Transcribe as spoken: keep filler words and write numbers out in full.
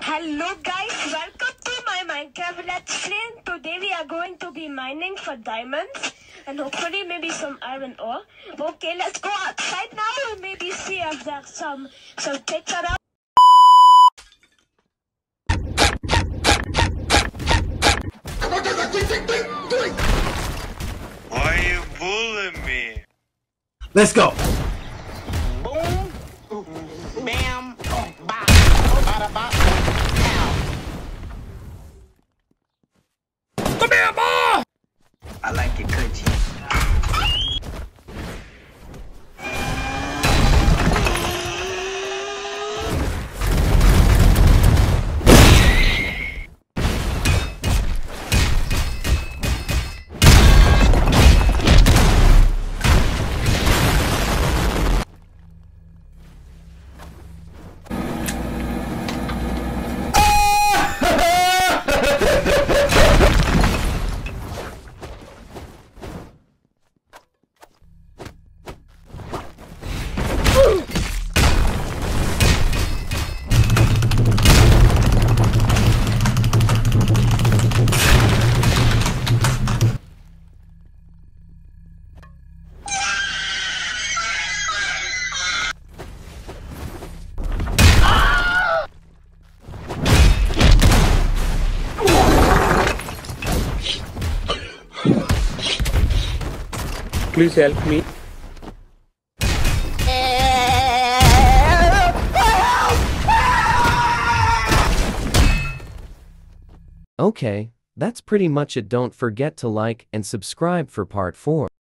Hello guys, welcome to my Minecraft Let's Play. Today we are going to be mining for diamonds and hopefully maybe some iron ore. Okay, let's go outside now and maybe see if there's some some pigs around. Why are you bullying me? Let's go. Boom, bam, bop, bada bop, pow. Come here, boy. I like it crunchy. Please help me. Okay, that's pretty much it. Don't forget to like and subscribe for part four.